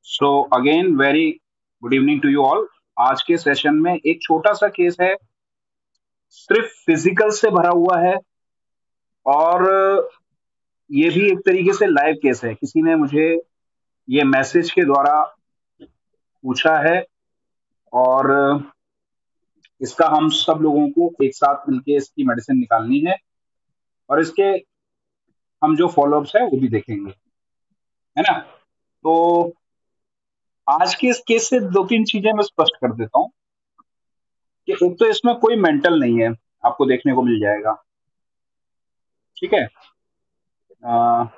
So again very good evening to you all. आज के session में एक छोटा सा केस है, सिर्फ फिजिकल से भरा हुआ है और ये भी एक तरीके से लाइव केस है। किसी ने मुझे ये मैसेज के द्वारा पूछा है और इसका हम सब लोगों को एक साथ मिलके इसकी मेडिसिन निकालनी है और इसके हम जो फॉलोअप्स है वो भी देखेंगे, है ना। तो आज के इस केस से दो तीन चीजें मैं स्पष्ट कर देता हूँ कि एक तो इसमें कोई मेंटल नहीं है, आपको देखने को मिल जाएगा। ठीक है। अ,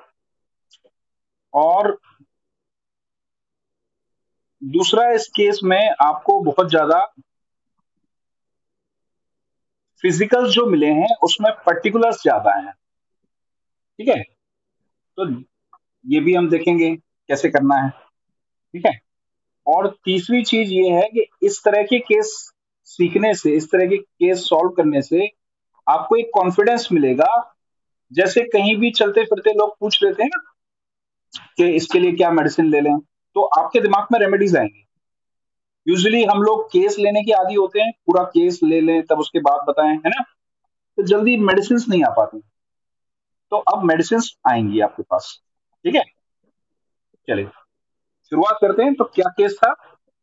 और दूसरा, इस केस में आपको बहुत ज्यादा फिजिकल्स जो मिले हैं उसमें पर्टिकुलर्स ज्यादा हैं। ठीक है। तो ये भी हम देखेंगे कैसे करना है। ठीक है। और तीसरी चीज ये है कि इस तरह के केस सीखने से, इस तरह के केस सॉल्व करने से आपको एक कॉन्फिडेंस मिलेगा। जैसे कहीं भी चलते फिरते लोग पूछ लेते हैं ना कि इसके लिए क्या मेडिसिन ले लें, तो आपके दिमाग में रेमेडीज आएंगी। यूजुअली हम लोग केस लेने के आदी होते हैं, पूरा केस ले लें तब उसके बाद बताएं, है ना। तो जल्दी मेडिसिन नहीं आ पाती। तो अब मेडिसिन आएंगी आपके पास। ठीक है। चलिए शुरुआत करते हैं। तो क्या केस था?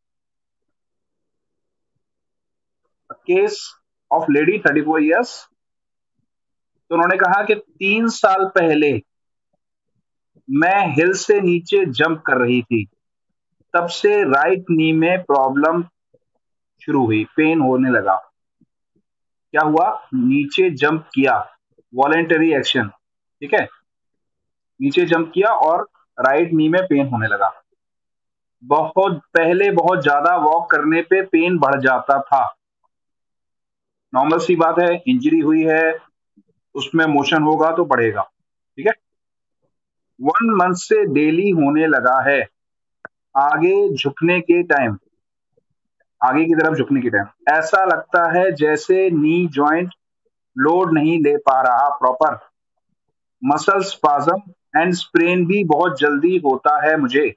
Case of lady 34 years. तो उन्होंने कहा कि 3 साल पहले मैं हिल से नीचे जंप कर रही थी, तब से राइट नी में प्रॉब्लम शुरू हुई, पेन होने लगा। क्या हुआ? नीचे जंप किया, वॉलेंटरी एक्शन। ठीक है। नीचे जंप किया और राइट नी में पेन होने लगा। बहुत पहले बहुत ज्यादा वॉक करने पे पेन बढ़ जाता था। नॉर्मल सी बात है, इंजरी हुई है, उसमें मोशन होगा तो बढ़ेगा। ठीक है। 1 मंथ से डेली होने लगा है। आगे झुकने के टाइम, आगे की तरफ झुकने के टाइम ऐसा लगता है जैसे नी जॉइंट लोड नहीं ले पा रहा proper. Muscle spasm and sprain भी बहुत जल्दी होता है मुझे।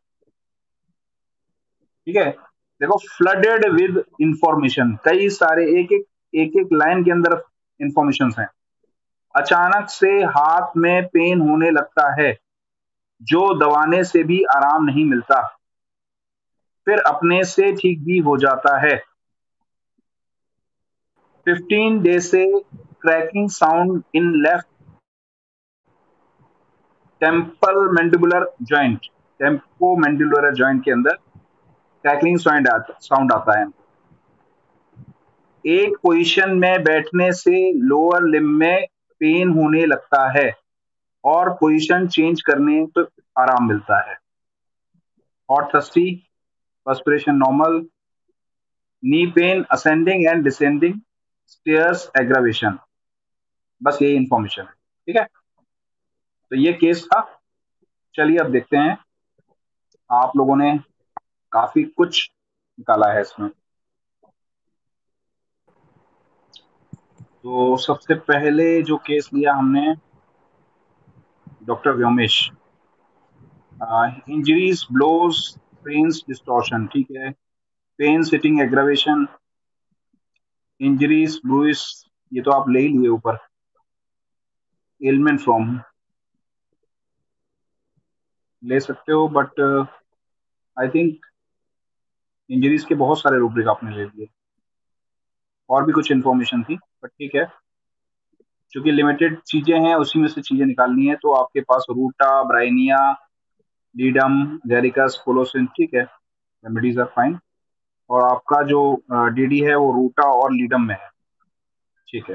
ठीक है। देखो, फ्लडेड विद इंफॉर्मेशन, कई सारे एक एक लाइन के अंदर इंफॉर्मेशन हैं। अचानक से हाथ में पेन होने लगता है, जो दबाने से भी आराम नहीं मिलता, फिर अपने से ठीक भी हो जाता है। 15 डेज से cracking sound in left temple mandibular joint, tempo mandibular joint के अंदर क्रैकलिंग साउंड आता है। एक पोजीशन में बैठने से लोअर लिम्ब में पेन होने लगता है और पोजीशन चेंज करने तो आराम मिलता है। Hot thirsty, perspiration normal, knee pain ascending and descending, stairs aggravation. बस यही इंफॉर्मेशन है। ठीक है। तो ये केस था। चलिए अब देखते हैं। आप लोगों ने काफी कुछ निकाला है इसमें। तो सबसे पहले जो केस लिया हमने, doctor Vyomesh. Injuries, blows, pains, distortion. ठीक है। Pain sitting aggravation, injuries, bruise, ये तो आप ले ही लिए ऊपर। एलिमेंट फ्रॉम ले सकते हो, बट आई थिंक इंजरीज के बहुत सारे रूब्रिक आपने ले लिए। और भी कुछ इन्फॉर्मेशन थी, बट ठीक है। चूंकि लिमिटेड चीजें हैं, उसी में से चीजें निकालनी है। तो आपके पास रूटा, ब्राइनिया, लीडम, गैरिकस, कोलोसिन। ठीक है। Remedies are fine. और आपका जो डीडी है वो रूटा और लीडम में है। ठीक है।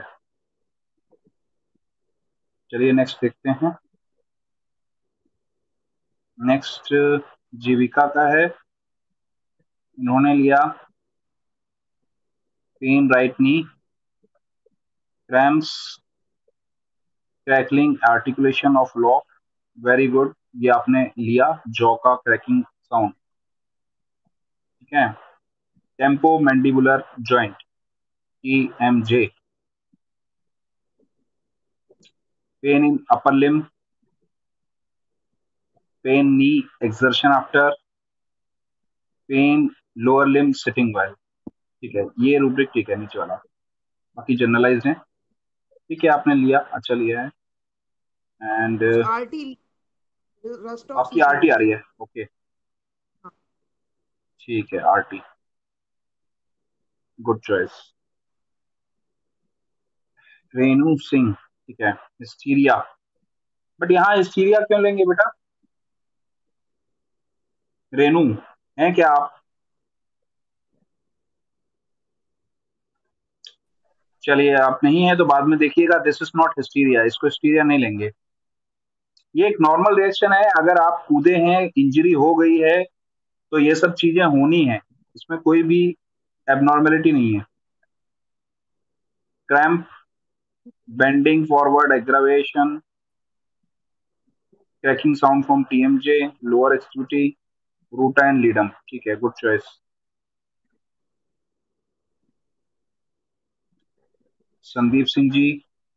चलिए नेक्स्ट देखते हैं। नेक्स्ट जीविका का है। इन्होंने लिया pain right knee, cramps, crackling articulation of jaw. Very good. ये आपने लिया जॉ का क्रैकिंग साउंड। ठीक है। Tempo mandibular joint, TMJ, pain in upper limb, pain knee exertion after, pain lower limb sitting while, ठीक है, ये रूब्रिक ठीक है नीचे वाला, बाकी जनरलाइज्ड है। ठीक है, आपने लिया, अच्छा लिया है। एंड आरटी, रस्टॉक्स आपकी लिया आरटी आ मैंने। रही है, ओके, हाँ। ठीक है, RT, good choice. Renu Singh, ठीक है, हिस्टीरिया, बट यहाँ हिस्टीरिया क्यों लेंगे बेटा? रेनू है क्या आप? चलिए, आप नहीं है तो बाद में देखिएगा, दिस इज नॉट हिस्टीरिया, इसको हिस्टीरिया नहीं लेंगे। ये एक नॉर्मल रिएक्शन है, अगर आप कूदे हैं, इंजरी हो गई है, तो ये सब चीजें होनी है, इसमें कोई भी एबनॉर्मेलिटी नहीं है। Cramp, bending forward aggravation, cracking sound from TMJ, lower extremity, ruta and ledum, ठीक है, गुड चॉइस। संदीप सिंह जी,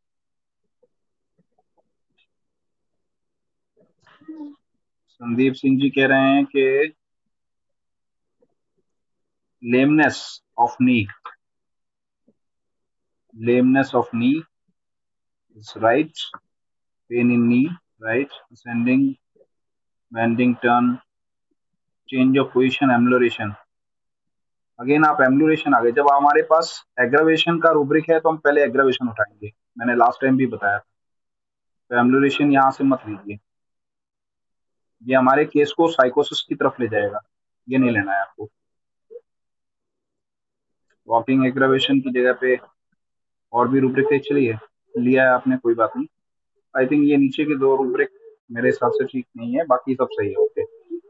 संदीप सिंह जी कह रहे हैं कि lameness of knee, lameness of knee is right, pain in knee, right, ascending, bending, turn, change of position, amelioration. Again आप amelioration आ गए, जब हमारे पास एग्रावेशन का रूब्रिक है तो हम पहले एग्रावेशन उठाएंगे, मैंने लास्ट टाइम भी बताया था। तो एम्लोरेशन यहाँ से मत लीजिए, ये हमारे केस को साइकोसिस की तरफ ले जाएगा, ये नहीं लेना है आपको। वॉकिंग एग्रावेशन की जगह पे और भी रूब्रिक है, चलिए, लिया है आपने, कोई बात नहीं। आई थिंक ये नीचे के दो रूब्रिक मेरे हिसाब से ठीक नहीं है, बाकी सब सही है, okay.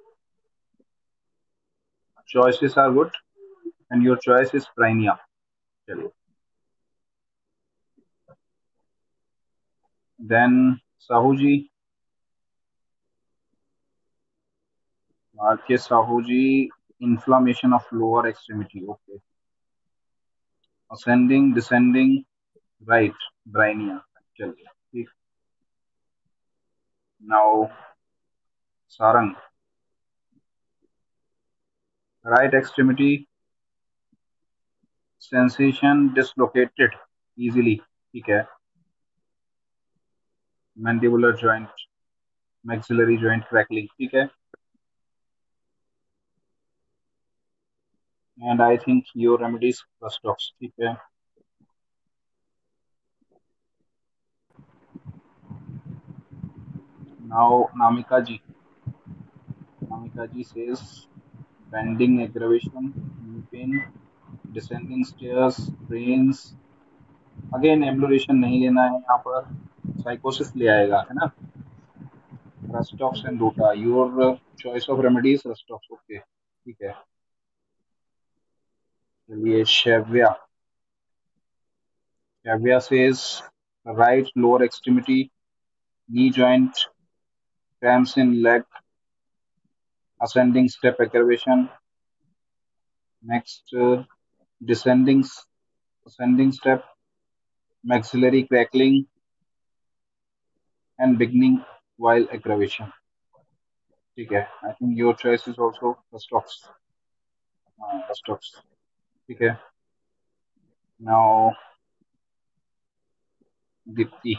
Choices are good and your choice is bryonia. चलिए, then Sahu ji, R K Sahu ji, inflammation of lower extremity, okay, ascending descending, right, bryonia, चलिए ठीक। Now Sarang, right extremity, sensation dislocated easily, ठीक है, mandibular joint, maxillary joint crackling, ठीक है, and I think your remedies plus, ठीक है। Now Namika ji, Namika ji says bending aggravation, knee pain, descending stairs, brains, again ambulation नहीं लेना है यहाँ पर, साइकोसिस ले आएगा, है ना। Rhus tox and ruta, your choice of remedies rhus tox, okay, ठीक है। चलिए, Shaivya, Shaivya says right lower extremity, knee joint, cramps in leg, ascending step aggravation, next descending ascending step, maxillary crackling, and beginning while aggravation, ठीक है। I think your choice is also rhus tox, rhus tox, ठीक है। Now Deepti,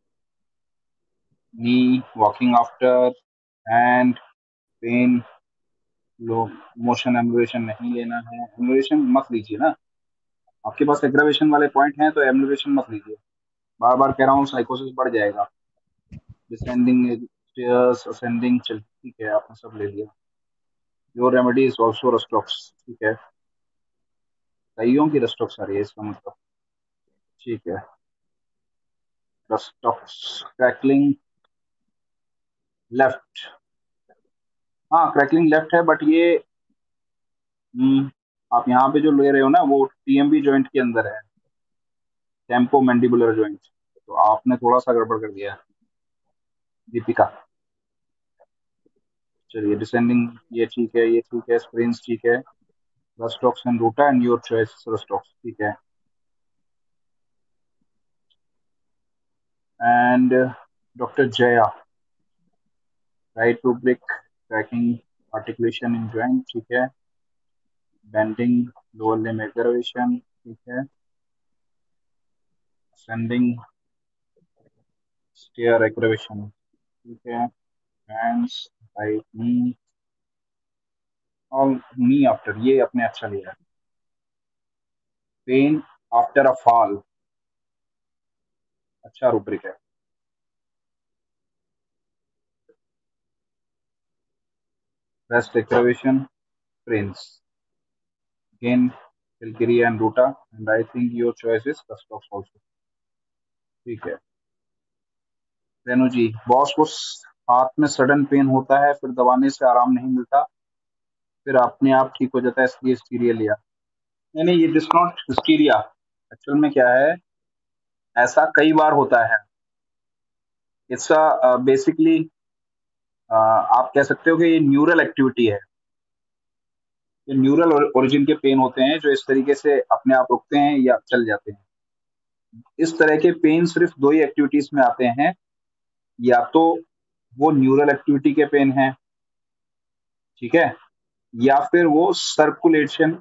knee, walking after, hand, pain, low, motion ambulation नहीं लेना है, ambulation मत लीजिए ना, आपके पास एग्रावेशन वाले पॉइंट हैं तो एम्बुलेशन मत लीजिए, बार बार कह रहा हूँ, साइकोसिस बढ़ जाएगा। डिसेंडिंग स्टेयर्स, असेंडिंग, चल ठीक है, आपने सब ले लिया। Your remedy is also rhus tox, ठीक है, कईयों की रस्टॉक्स आ रही है इसका मतलब, ठीक है। रस्टॉक्स, क्रैकलिंग लेफ्ट, हाँ क्रैकलिंग लेफ्ट है, बट ये आप यहाँ पे जो ले रहे हो ना, वो टीएमबी जॉइंट के अंदर है, टेम्पो मैंडिबुलर जॉइंट, तो आपने थोड़ा सा गड़बड़ कर दिया, दीपिका। चलिए, डिसेंडिंग ये ठीक है, ये ठीक है, स्प्रिंग्स ठीक है, rhus tox and ruta, and your choice rhus tox, ठीक है। And doctor Jaya, right rubric, cracking articulation in joint, ठीक है, बेंडिंग लोअर लिम्ब एग्रवेशन, ठीक है, असेंडिंग स्टेयर एग्रवेशन, ठीक है, हैंड्स, राइट नी और नी आफ्टर, ये अपने अच्छा लिया है। पेन आफ्टर अ फॉल, अच्छा रूब्रिक है। Rest aggravation, prince, again Calgary and Ruta, and I think your choice is Custox also, ठीक है। रेनू जी, बॉस को हाथ में सडन पेन होता है, फिर दबाने से आराम नहीं मिलता, फिर अपने आप ठीक हो जाता है, इसलिए स्टीरिया लिया। नहीं नहीं, ये दिस नॉट स्टीरिया। एक्चुअल में क्या है, ऐसा कई बार होता है। इसका बेसिकली आप कह सकते हो कि ये न्यूरल एक्टिविटी है। ये न्यूरल ओरिजिन के पेन होते हैं जो इस तरीके से अपने आप रुकते हैं या चल जाते हैं। इस तरह के पेन सिर्फ दो ही एक्टिविटीज में आते हैं, या तो वो न्यूरल एक्टिविटी के पेन है, ठीक है, या फिर वो सर्कुलेशन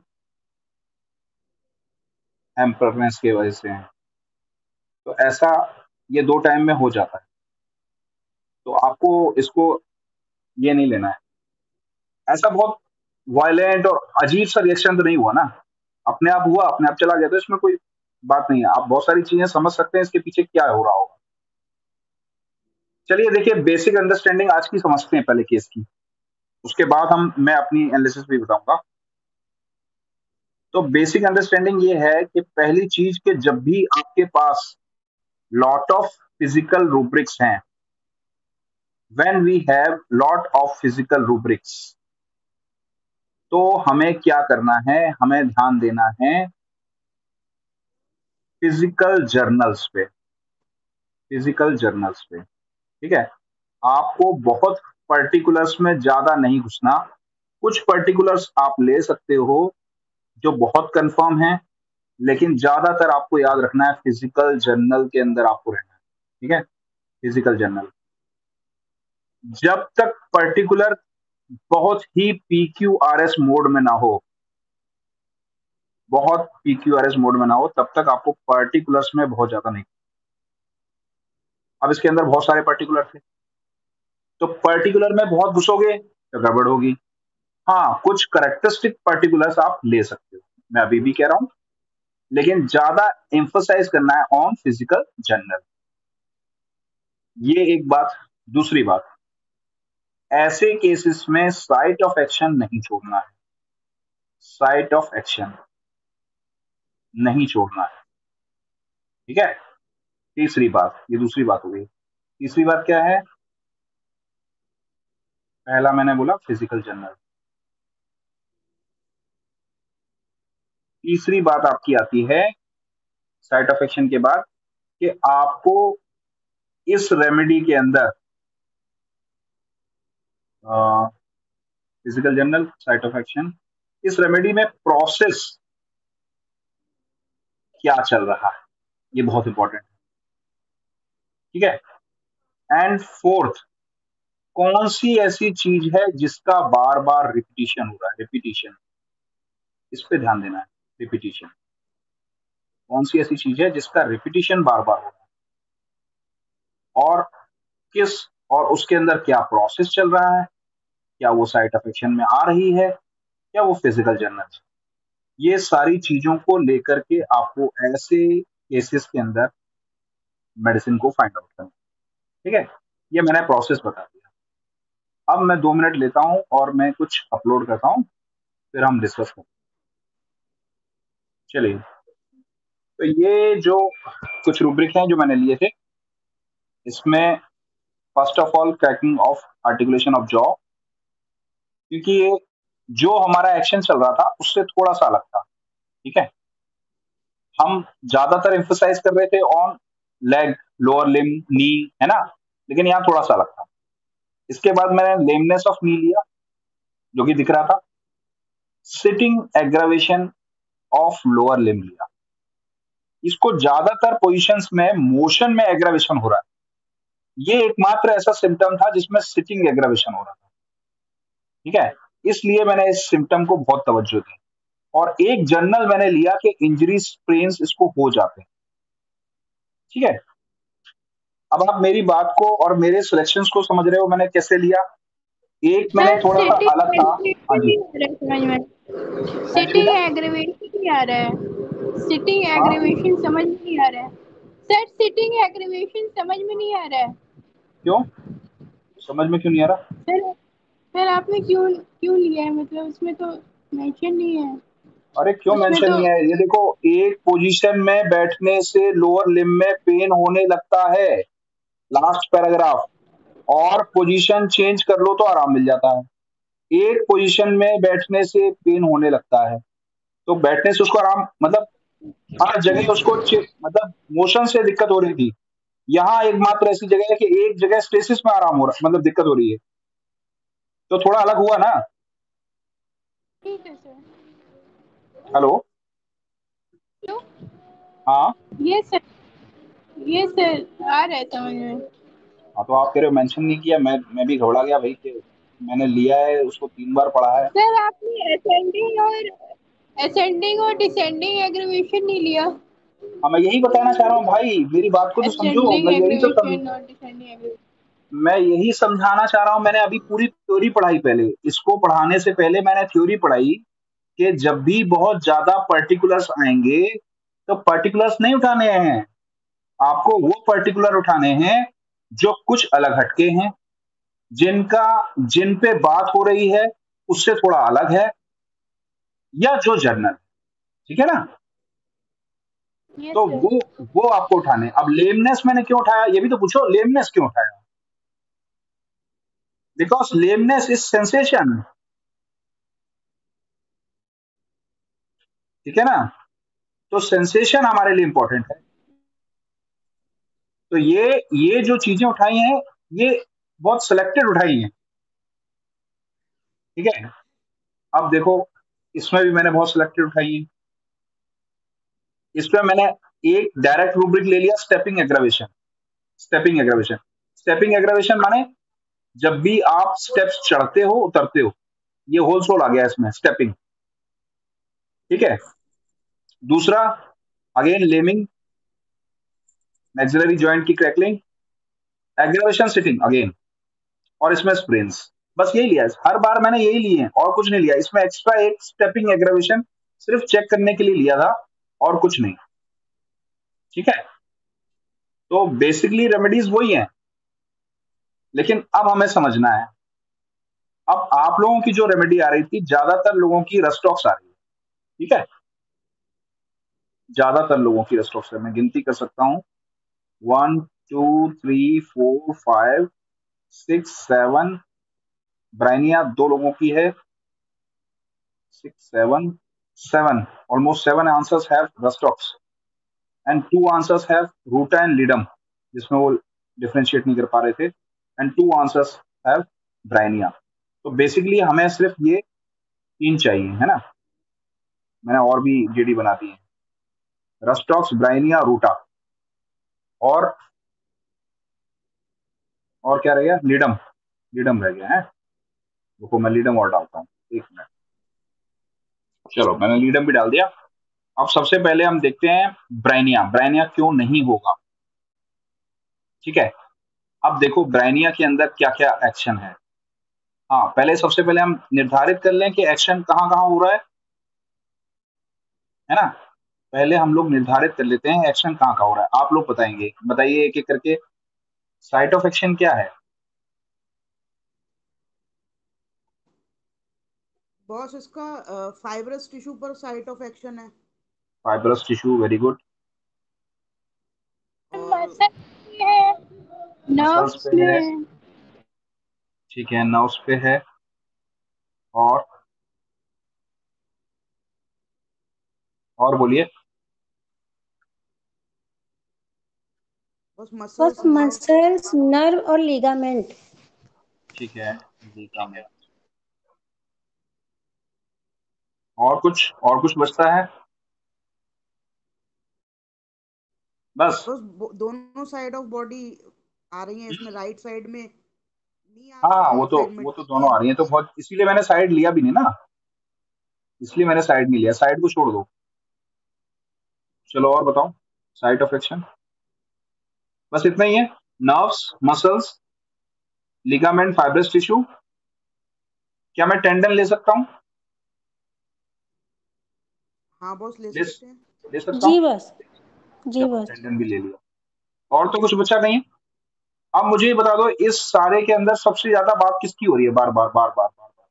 एम्परनेस की वजह से है। तो ऐसा ये दो टाइम में हो जाता है, तो आपको इसको ये नहीं लेना है। ऐसा बहुत वायलेंट और अजीब सा रिएक्शन तो नहीं हुआ ना, अपने आप हुआ, अपने आप चला गया, तो इसमें कोई बात नहीं है। आप बहुत सारी चीजें समझ सकते हैं इसके पीछे क्या हो रहा होगा। चलिए देखिए, बेसिक अंडरस्टैंडिंग आज की समझते हैं पहले केस की, उसके बाद मैं अपनी एनालिसिस भी बताऊंगा। तो बेसिक अंडरस्टैंडिंग ये है कि पहली चीज कि जब भी आपके पास लॉट ऑफ फिजिकल रूब्रिक्स हैं, when we have lot of physical rubrics, तो हमें क्या करना है, हमें ध्यान देना है फिजिकल जर्नल्स पे, फिजिकल जर्नल्स पे, ठीक है। आपको बहुत पर्टिकुलर्स में ज्यादा नहीं घुसना, कुछ पर्टिकुलर्स आप ले सकते हो जो बहुत कंफर्म है, लेकिन ज्यादातर आपको याद रखना है फिजिकल जर्नल के अंदर आपको रहना है, ठीक है। फिजिकल जर्नल, जब तक पर्टिकुलर बहुत ही PQRS मोड में ना हो, बहुत PQRS मोड में ना हो, तब तक आपको पर्टिकुलर्स में बहुत ज्यादा नहीं। अब इसके अंदर बहुत सारे पर्टिकुलर थे, तो पर्टिकुलर में बहुत घुसोगे तो गड़बड़ होगी। हाँ, कुछ करेक्टरिस्टिक पर्टिकुलर्स आप ले सकते हो, मैं अभी भी कह रहा हूं, लेकिन ज्यादा एम्फोसाइज करना है ऑन फिजिकल जर्नल, ये एक बात। दूसरी बात, ऐसे केसेस में साइट ऑफ एक्शन नहीं छोड़ना है, साइट ऑफ एक्शन नहीं छोड़ना है, ठीक है। तीसरी बात, ये दूसरी बात हो गई। तीसरी बात क्या है, पहला मैंने बोला फिजिकल जर्नल, तीसरी बात आपकी आती है साइट ऑफ एक्शन के बाद कि आपको इस रेमेडी के अंदर physical general, site of action, इस रेमेडी में प्रोसेस क्या चल रहा है, ये बहुत इंपॉर्टेंट है, ठीक है। एंड फोर्थ, कौन सी ऐसी चीज है जिसका बार बार रिपीटिशन हो रहा है, रिपीटिशन, इस पे ध्यान देना है। रिपीटिशन, कौन सी ऐसी चीज है जिसका रिपीटिशन बार बार हो रहा है, और किस, और उसके अंदर क्या प्रोसेस चल रहा है, क्या वो साइट ऑफ एक्शन में आ रही है, क्या वो फिजिकल जर्नल, ये सारी चीजों को लेकर के आपको ऐसे केसेस के अंदर मेडिसिन को फाइंड आउट करना, ठीक है। ये मैंने प्रोसेस बता दिया। अब मैं 2 मिनट लेता हूं और मैं कुछ अपलोड करता हूं, फिर हम डिस्कस करते हैं। चलिए, तो ये जो कुछ रूब्रिक हैं जो मैंने लिए थे, इसमें first of all cracking of articulation of jaw, क्योंकि ये जो हमारा एक्शन चल रहा था उससे थोड़ा सा अलग था, ठीक है। हम ज्यादातर एम्फोसाइज कर रहे थे on leg, lower limb, knee, है ना, लेकिन यहाँ थोड़ा सा अलग था। इसके बाद मैंने लेमनेस ऑफ नी लिया, जो कि दिख रहा था। Sitting aggravation of lower limb लिया, इसको ज्यादातर पोजीशंस में मोशन में एग्रावेशन हो रहा है, ये एकमात्र ऐसा सिम्टम था जिसमें सिटिंग एग्रावेशन हो रहा था, ठीक है। इसलिए मैंने इस सिम्टम को बहुत तवज्जो दी। और एक जनरल मैंने लिया कि इंजरी स्प्रेन्स इसको हो जाते हैं। ठीक है, अब आप मेरी बात को और मेरे सिलेक्शंस को समझ रहे हो मैंने कैसे लिया। एक मैंने सर थोड़ा सा सिटिंग अलग था। हाँ एग्रीवेशन जी, नहीं आ रहा है समझ में, हाँ जी सिटिंग बेटा। एग्रीवेशन नहीं आ रहा है, सिटिंग हाँ, एग्रीवेशन समझ में नहीं आ रहा है सर, सिटिंग एग्रीवेशन समझ में नहीं आ रहा है क्यों समझ में क्यों नहीं आ रहा? सर। सर आपने क्यों क्यों लिया है, मतलब उसमें तो मेंशन नहीं है, अरे क्यों उसमें मेंशन तो नहीं है? ये देखो, एक पोजीशन में बैठने से लोअर लिम्ब में पेन होने लगता है, लास्ट पैराग्राफ। और पोजीशन चेंज कर लो तो आराम मिल जाता है। एक पोजीशन में बैठने से पेन होने लगता है, तो बैठने से उसको आराम, मतलब हर जगह उसको मतलब मोशन से दिक्कत हो रही थी। यहाँ एकमात्र ऐसी जगह है कि एक जगह स्टेसिस में आराम हो रहा, मतलब दिक्कत हो रही है, तो थोड़ा अलग हुआ ना। ठीक है सर। हेलो। क्यों? हाँ। ये सर, ये सर आ रहा है समझ में। हाँ, तो आप कह रहे हो मेंशन नहीं किया, मैं भी घबरा गया भाई कि मैंने लिया है, उसको 3 बार पढ़ा है। सर आपने असेंडिंग और डिसेंडिंग एग्रीवेशन नहीं लिया, हाँ, मैं यही बताना चाह रहा हूँ भाई, मेरी बात को तो समझो। असेंडिंग एग्रीवेशन और डिसेंडिंग एग्रीवेशन। मैं यही समझाना चाह रहा हूँ। मैंने अभी पूरी थ्योरी पढ़ाई, पहले इसको पढ़ाने से पहले मैंने थ्योरी पढ़ाई कि जब भी बहुत ज्यादा पर्टिकुलर्स आएंगे तो पर्टिकुलर्स नहीं उठाने हैं, आपको वो पर्टिकुलर उठाने हैं जो कुछ अलग हटके हैं, जिनका जिन पे बात हो रही है उससे थोड़ा अलग है, या जो जर्नल। ठीक है ना? यस तो सर। वो आपको उठाने हैं। अब लेमनेस मैंने क्यों उठाया, ये भी तो पूछो, लेमनेस क्यों उठाया? Because lameness is sensation. ठीक है ना? तो सेंसेशन हमारे लिए इंपॉर्टेंट है। तो ये जो चीजें उठाई हैं, ये बहुत सिलेक्टेड उठाई हैं। ठीक है, अब देखो, इसमें भी मैंने बहुत सिलेक्टेड उठाई है। इसमें मैंने एक डायरेक्ट रूब्रिक ले लिया, stepping aggravation. Stepping aggravation, stepping aggravation माने जब भी आप स्टेप्स चढ़ते हो उतरते हो, ये होल सोल आ गया इसमें, स्टेपिंग। ठीक है, दूसरा, अगेन लेमिंग, मैक्सिलरी जॉइंट की क्रैकलिंग, एग्रावेशन सिटिंग अगेन, और इसमें स्प्रेन्स। बस यही लिया है, हर बार मैंने यही लिए हैं और कुछ नहीं लिया। इसमें एक्स्ट्रा एक स्टेपिंग एग्रावेशन सिर्फ चेक करने के लिए लिया था, और कुछ नहीं। ठीक है, तो बेसिकली रेमेडीज वही हैं, लेकिन अब हमें समझना है। अब आप लोगों की जो रेमेडी आ रही थी, ज्यादातर लोगों की रस्टॉक्स आ रही है। ठीक है, ज्यादातर लोगों की रस्टॉक्स है, मैं गिनती कर सकता हूँ, 1 2 3 4 5 6 7। ब्राइनिया 2 लोगों की है, 6 7 7, almost 7 answers have Rhus tox, and 2 answers have Ruta and Ledum, जिसमें वो डिफरेंशिएट नहीं कर पा रहे थे, एंड 2 आंसर्स हैव ब्राइनिया। तो बेसिकली हमें सिर्फ ये 3 चाहिए, है ना? मैंने और भी जेडी बना दी है, रस्टॉक्स, ब्राइनिया, रूटा, और क्या रह गया? लिडम। लिडम रह गया है। रुको, मैं लीडम और डालता हूँ, 1 मिनट। चलो, मैंने लीडम भी डाल दिया। अब सबसे पहले हम देखते हैं ब्राइनिया। ब्राइनिया क्यों नहीं होगा? ठीक है, अब देखो ब्राइनिया के अंदर क्या क्या एक्शन है। हाँ, पहले सबसे पहले हम निर्धारित कर लें कि एक्शन कहाँ कहाँ हो रहा है ना? पहले हम लोग निर्धारित कर लेते हैं एक्शन कहाँ कहाँ हो रहा है। आप लोग बताएंगे, बताइए एक एक करके। साइट ऑफ एक्शन क्या है? बॉस इसका फाइब्रस टिश्यू पर साइट ऑफ एक्शन है। Fibrous tissue, very good. और मसल में है, मसल्स नर्व्स पे में है। है। ठीक है, नर्व्स पे है। और बोलिए। बस बस मसल्स नर्व। मसल्स, नर्व और लिगामेंट। ठीक है, लिगामेंट। और कुछ बचता है? बस। बस दोनों साइड ऑफ बॉडी आ रही है इसमें, राइट साइड में नहीं आ रही हाँ, है, वो लेफ्ट तो साइड में वो तो नहीं दोनों है। आ रही है, तो बहुत, इसीलिए मैंने साइड लिया भी नहीं ना। इसलिए मैंने साइड नहीं लिया, साइड को छोड़ दो। चलो और बताओ साइट ऑफ एक्शन। बस इतना ही है। Nerves, muscles, ligament, fibrous tissue. क्या मैं टेंडन ले सकता हूँ? हाँ बॉस, ले ले सकते हैं। ले सकता जी हूँ। बस। जी चलो बस। टेंडन भी ले लिया। और तो कुछ बचा नहीं है। अब मुझे ये बता दो, इस सारे के अंदर सबसे ज्यादा बात किसकी हो रही है बार बार बार बार बार बार?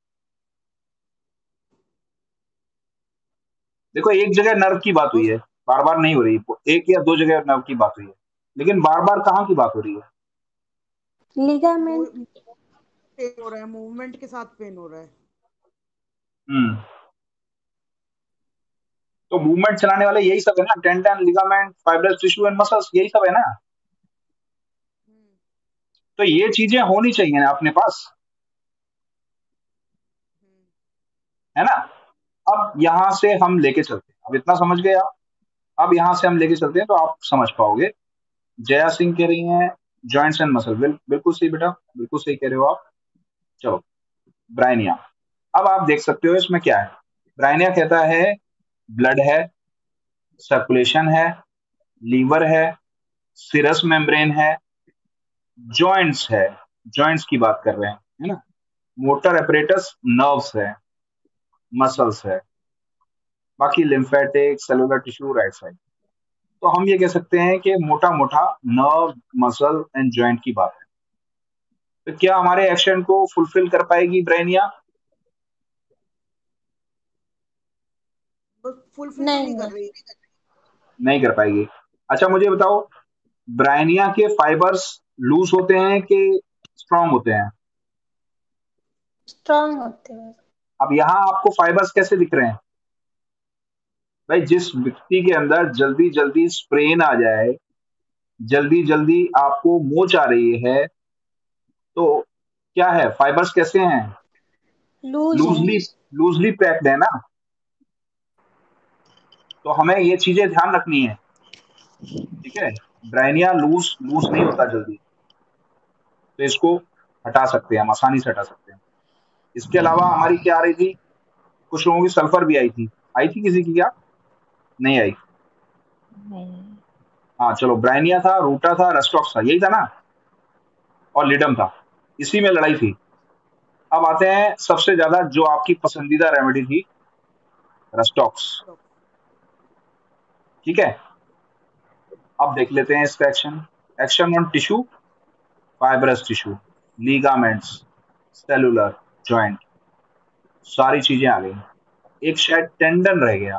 देखो एक जगह नर्व की बात हुई बॉस, है, बार बार नहीं हो रही, एक या दो जगह नर्व की बात हुई है, लेकिन बार बार कहाँ की बात हो रही है? लिगामेंट। पेन हो रहा है, मूवमेंट के साथ पेन हो रहा है। हम्म। तो मूवमेंट चलाने वाले यही सब है ना, tendon, ligament, fibrous tissue and muscles, यही सब है ना। हम्म। तो ये चीजें होनी चाहिए ना अपने पास, हम्म। है ना। अब यहां से हम लेके चलते हैं, अब इतना समझ गए आप। अब यहां से हम लेके चलते हैं तो आप समझ पाओगे। जया सिंह कह रही हैं जॉइंट्स एंड मसल, बिल्कुल सही बेटा, बिल्कुल सही कह रहे हो आप। चलो ब्राइनिया। अब आप देख सकते हो इसमें क्या है। ब्राइनिया कहता है ब्लड है, सर्कुलेशन है, लीवर है, सिरस मेम्ब्रेन है, जॉइंट्स है, जॉइंट्स की बात कर रहे हैं, है ना। मोटर एपरेटस, नर्व्स है, मसल्स है, बाकी lymphatic, cellular tissue right side. तो हम ये कह सकते हैं कि मोटा मोटा नर्व, मसल एंड जॉइंट की बात है। तो क्या हमारे एक्शन को फुलफिल कर पाएगी ब्रेनिया? बस फुलफिल तो नहीं नहीं कर नहीं। रही। नहीं कर पाएगी। अच्छा मुझे बताओ, ब्रायनिया के फाइबर्स लूज होते हैं कि स्ट्रांग होते हैं? स्ट्रांग होते हैं। अब यहाँ आपको फाइबर्स कैसे दिख रहे हैं? भाई जिस व्यक्ति के अंदर जल्दी जल्दी स्प्रेन आ जाए, जल्दी जल्दी आपको मोच आ रही है, तो क्या है, फाइबर्स कैसे हैं? लूज है। लूजली, लूजली पैक्ड है ना। तो हमें ये चीजें ध्यान रखनी है, ठीक है। ब्रायनिया लूज लूज नहीं होता जल्दी, तो इसको हटा सकते हैं, हम आसानी से हटा सकते हैं। इसके अलावा हमारी क्या आ रही थी, कुछ लोगों की सल्फर भी आई थी, आई थी किसी की क्या? नहीं आई। नहीं। हाँ चलो, ब्राइनिया था, रूटा था, रेस्टॉक्स था, यही था ना, और लिडम था। इसी में लड़ाई थी। अब आते हैं सबसे ज्यादा जो आपकी पसंदीदा रेमेडी थी, रेस्टॉक्स। ठीक है। अब देख लेते हैं इसका action. Action on tissue, fibrous tissue, ligaments, cellular, joint, सारी चीजें आ गई। एक शायद टेंडन रह गया,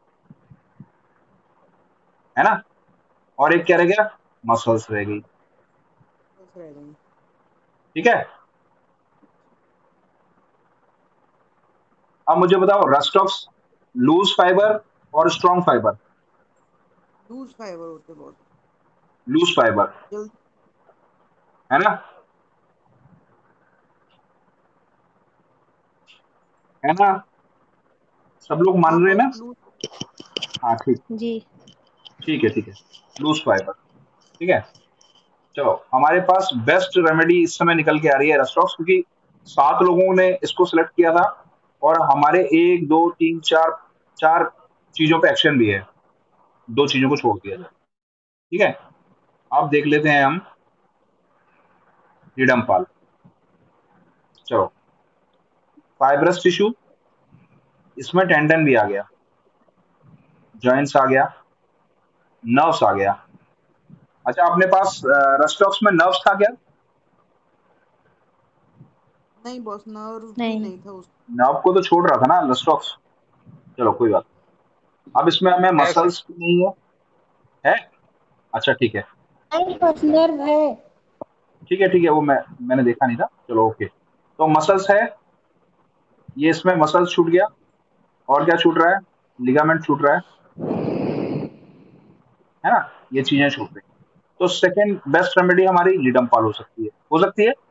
है ना। और एक क्या रह गया, मसल्स रह गई। बस रह गई। ठीक है। अब मुझे बताओ रेस्टॉक्स, लूज फाइबर और स्ट्रॉन्ग फाइबर? लूज फाइबर होते बहुत लूज फाइबर, जल्दी। है ना, है ना। सब लोग हाँ मान रहे हैं बॉस, ना? लूज। हाँ ठीक, जी। ठीक है, ठीक है। लूज फाइबर, ठीक है। चलो हमारे पास बेस्ट रेमेडी इस समय निकल के आ रही है रेस्टॉक्स, क्योंकि 7 लोगों ने इसको सिलेक्ट किया था, और हमारे 1 2 3 4 4 चीजों पे एक्शन भी है, 2 चीजों को छोड़ दिया जाए। ठीक है। अब देख लेते हैं हम रिडम्पाल। चलो, फाइब्रस टिश्यू, इसमें टेंडन भी आ गया, जॉइंट्स आ गया, नर्व्स आ गया। अच्छा अपने पास रेस्टॉक्स में नर्व्स था क्या? नहीं बॉस, नर्व भी नहीं। नहीं था उस। नर्व को तो छोड़ रहा था ना रेस्टॉक्स। चलो कोई बात नहीं। अब इसमें हमें है सर। मसल्स नहीं है, है? अच्छा ठीक है, नहीं बस नर्व है। ठीक है, ठीक है, वो मैंने देखा नहीं था, चलो ओके। तो मसल्स है, ये इसमें मसल्स छूट गया। और क्या छूट रहा है? लिगामेंट छूट रहा है ना। ये चीजें छूट रही। तो सेकंड बेस्ट रेमेडी हमारी लीडम पाल हो सकती है, हो सकती है।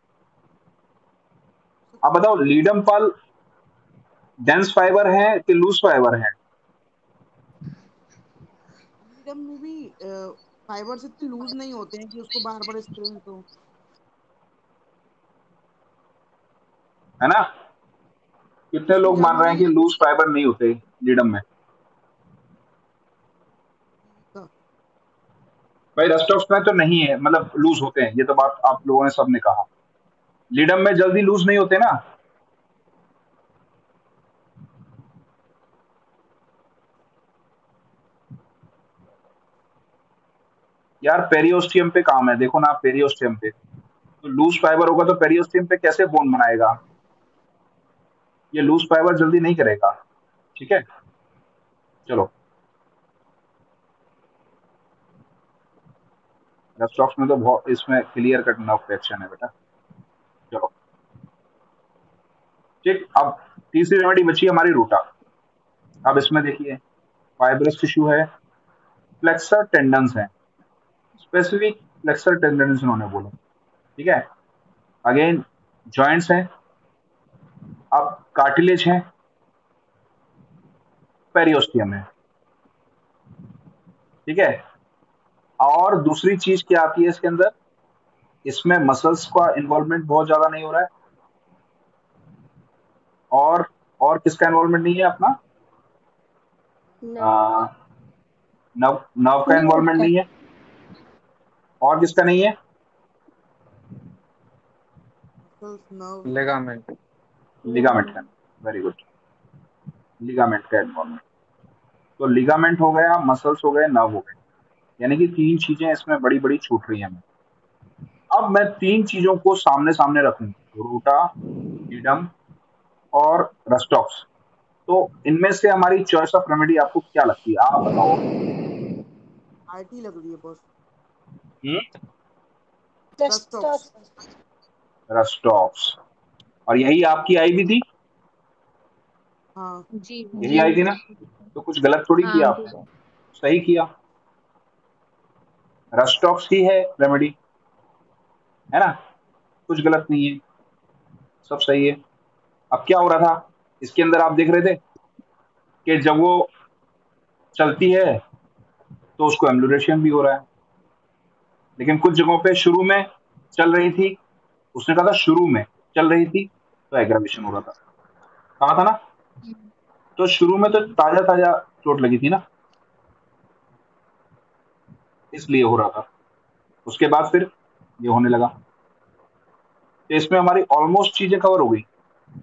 अब सकती है। बताओ लीडम पाल डेंस फाइबर है कि लूज फाइबर है? लीडम में भी फाइबर्स इतने लूज नहीं होते हैं कि उसको बार बार स्ट्रेन तो। है ना। कितने इसमें लोग मान रहे हैं जनरली कि लूज फाइबर नहीं होते लीडम में? भाई रेस्टॉक्स में तो नहीं है, मतलब लूज होते हैं, ये तो बात आप लोगों ने सबने कहा। लीडम में जल्दी लूज नहीं होते ना। यार पेरियोस्टियम पे काम है, देखो ना आप पेरियोस्टियम पे, तो लूज फाइबर होगा तो पेरियोस्टियम पे कैसे बोन बनाएगा? ये लूज फाइबर जल्दी नहीं करेगा। ठीक है, चलो। रेस्टॉक्स में तो बहुत, इसमें क्लियर कट नर्व फ्रैक्शन है बेटा। चलो ठीक, अब तीसरी रेमेडी बची हमारी रूटा। अब इसमें देखिए, फाइब्रस टिश्यू है, फ्लेक्सर टेंडन्स है, स्पेसिफिक फ्लेक्सर टेंडन्स उन्होंने बोला। ठीक है, अगेन जॉइंट्स हैं, अब कार्टिलेज है, पेरियोस्टियम है। ठीक है, और दूसरी चीज क्या आती है इसके अंदर, इसमें मसल्स का इन्वॉल्वमेंट बहुत ज्यादा नहीं हो रहा है, और किसका इन्वॉल्वमेंट नहीं है अपना, नर्व नर्व नर्व का इन्वॉल्वमेंट का। नहीं है, और किसका नहीं है, नर्व। लिगामेंट। लिगामेंट का। वेरी गुड, लिगामेंट का इन्वॉल्वमेंट। तो लिगामेंट हो गया, मसल्स हो गए, नर्व हो गए, यानी कि तीन चीजें इसमें बड़ी बड़ी छूट रही हैं हमें। अब मैं तीन चीजों को सामने सामने रखूं, रूटा, लीडम और रस्टॉक्स, तो इनमें से हमारी चॉइस ऑफ रेमेडी आपको क्या लगती है, आप बताओ। आईटी लग रही है बॉस। हम्म, रस्टॉक्स। रस्टॉक्स। और यही आपकी आई भी थी, हाँ। जी यही जी आई थी ना, तो कुछ गलत थोड़ी किया हाँ। आपने, सही किया। रस्टॉक्स ही है रेमेडी, है ना, कुछ गलत नहीं है, सब सही है। अब क्या हो रहा था इसके अंदर, आप देख रहे थे कि जब वो चलती है तो उसको एम्बुलेशन भी हो रहा है, लेकिन कुछ जगहों पे शुरू में चल रही थी, उसने कहा था शुरू में चल रही थी तो एग्रावेशन हो रहा था, कहा था ना। तो शुरू में तो ताजा ताजा चोट लगी थी ना, इसलिए हो रहा था, उसके बाद फिर ये होने लगा। तो इसमें हमारी ऑलमोस्ट चीजें कवर हो गई।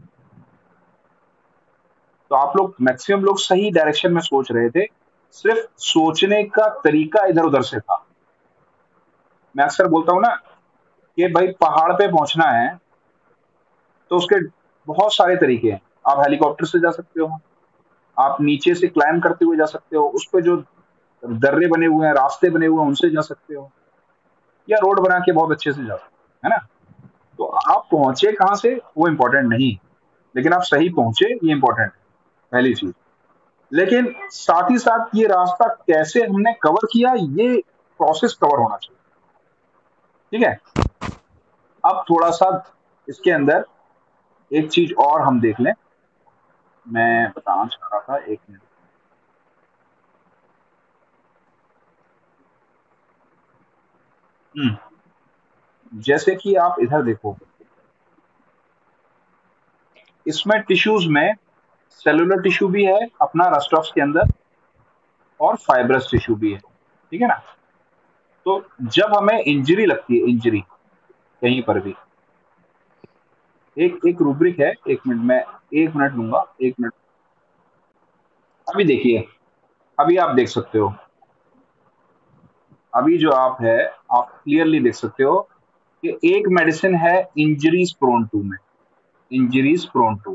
तो आप लोग मैक्सिमम लोग सही डायरेक्शन में सोच रहे थे, सिर्फ सोचने का तरीका इधर उधर से था। मैं अक्सर बोलता हूं ना कि भाई पहाड़ पे पहुंचना है तो उसके बहुत सारे तरीके हैं। आप हेलीकॉप्टर से जा सकते हो, आप नीचे से क्लाइम करते हुए जा सकते हो, उस पे जो दर्रे बने हुए हैं, रास्ते बने हुए हैं, उनसे जा सकते हो, या रोड बना के बहुत अच्छे से जा सकते हो, है ना। तो आप पहुंचे कहाँ से वो इम्पोर्टेंट नहीं, लेकिन आप सही पहुंचे ये इम्पोर्टेंट है, पहली चीज। लेकिन साथ ही साथ ये रास्ता कैसे हमने कवर किया, ये प्रोसेस कवर होना चाहिए। ठीक है, अब थोड़ा सा इसके अंदर एक चीज और हम देख लें, मैं बताना चाह रहा था, एक मिनट। जैसे कि आप इधर देखो, इसमें टिश्यूज में सेलुलर टिश्यू भी है अपना रस्टॉक्स के अंदर, और फाइब्रस टिश्यू भी है। ठीक है ना। तो जब हमें इंजरी लगती है, इंजरी कहीं पर भी, एक एक रूब्रिक है, एक मिनट में, एक मिनट लूंगा, एक मिनट। अभी देखिए, अभी आप देख सकते हो, अभी जो आप है, आप क्लियरली देख सकते हो कि एक मेडिसिन है इंजरीज प्रोन टू में, इंजरीज प्रोन टू।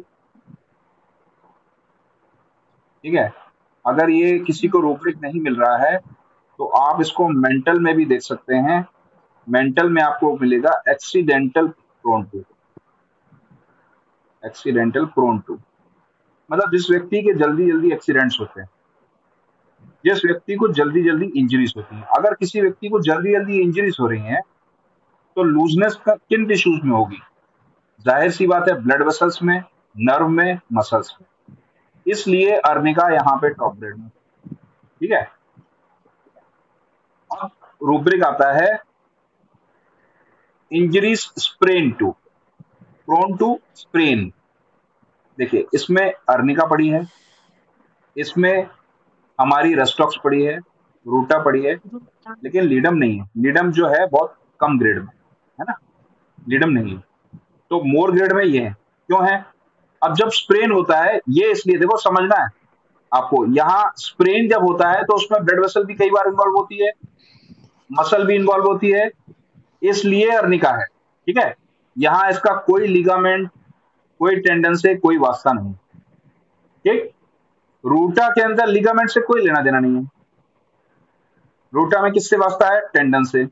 ठीक है, अगर ये किसी को रूब्रिक नहीं मिल रहा है तो आप इसको मेंटल में भी देख सकते हैं। मेंटल में आपको मिलेगा accidental prone to, accidental prone to, मतलब जिस व्यक्ति के जल्दी जल्दी एक्सीडेंट्स होते हैं, जिस व्यक्ति को जल्दी जल्दी इंजरीज होती हैं। अगर किसी व्यक्ति को जल्दी जल्दी इंजरीज हो रही हैं तो लूजनेस का किन टिश्यूज में होगी, जाहिर सी बात है ब्लड वेसल्स में, नर्व में, मसल्स में, इसलिए अर्निका यहाँ पे टॉप ग्रेड में। ठीक है, अब रूब्रिक आता है injuries sprain to, prone to sprain, देखिए, इसमें अर्निका पड़ी है, इसमें हमारी रेस्टॉक्स पड़ी है, रूटा पड़ी है, लेकिन लीडम नहीं है। लीडम जो है बहुत कम ग्रेड में है ना, लीडम नहीं है। तो मोर ग्रेड में ये है। क्यों है? अब जब स्प्रेन होता है, ये इसलिए देखो समझना है आपको, यहाँ स्प्रेन जब होता है तो उसमें ब्लड वेसल भी कई बार इन्वॉल्व होती है, मसल भी इन्वॉल्व होती है, इसलिए अर्निका है। ठीक है, यहाँ इसका कोई लिगामेंट, कोई टेंडन से कोई वास्ता नहीं। ठीक, रूटा के अंदर लिगामेंट से कोई लेना देना नहीं है। रूटा में किससे वास्ता है? टेंडन से,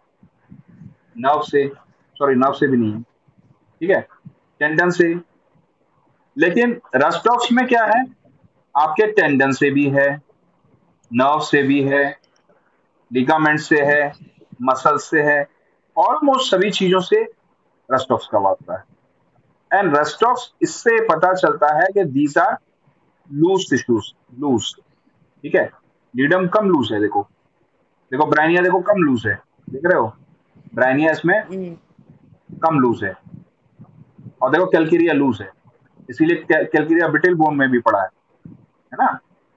नर्व से, सॉरी नर्व से भी नहीं है, ठीक है, टेंडन से। लेकिन रस्टॉक्स में क्या है? आपके टेंडन से भी है, नर्व से भी है, लिगामेंट से है, मसल से है, ऑलमोस्ट सभी चीजों से रस्टॉक्स का वास्ता है। एंड रस्टॉक्स, इससे पता चलता है कि these are loose tissues, loose. ठीक है, लीडम कम लूज है, देखो देखो ब्राइनिया देखो कम लूज है, देख रहे हो, ब्राइनिया इसमें हम्म, कम लूज है। और देखो कैलकेरिया लूज है, इसीलिए कैलकेरिया ब्रिटिल बोन में भी पड़ा है ना।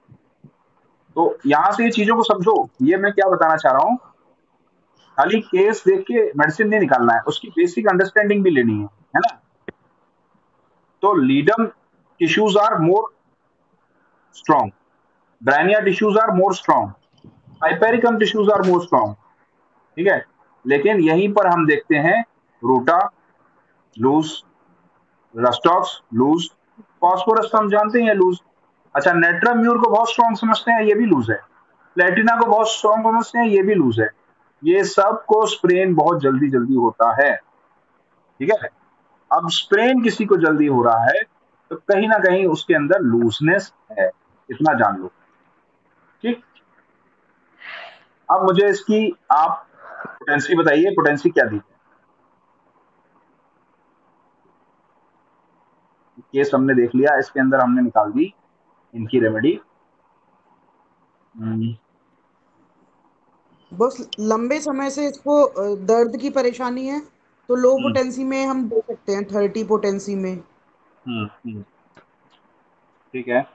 तो यहां से ये चीजों को समझो, ये मैं क्या बताना चाह रहा हूँ, खाली केस देख के मेडिसिन नहीं निकालना है, उसकी बेसिक अंडरस्टैंडिंग भी लेनी है ना। तो Ledum tissues are more strong, Bryonia tissues are more strong, Hypericum tissues are more strong. ठीक है, लेकिन यहीं पर हम देखते हैं Ruta loose, Rhus tox loose, phosphorus तो हम जानते हैं लूज। अच्छा, नेट्राम्यूर को बहुत स्ट्रॉन्ग समझते हैं, ये भी लूज है। प्लेटिना को बहुत स्ट्रॉन्ग समझते हैं, ये भी लूज है। ये सब को स्प्रेन बहुत जल्दी जल्दी होता है। ठीक है, अब स्प्रेन किसी को जल्दी हो रहा है तो कहीं ना कहीं उसके अंदर लूजनेस है, इतना जान लो। ठीक, अब मुझे इसकी आप पोटेंसी बताइए, पोटेंसी क्या दी है? केस हमने देख लिया, इसके अंदर हमने निकाल दी इनकी रेमेडी। बस लंबे समय से इसको दर्द की परेशानी है, तो लो हम्म पोटेंसी में हम दे सकते हैं, 30 पोटेंसी में। हम्म, ठीक है।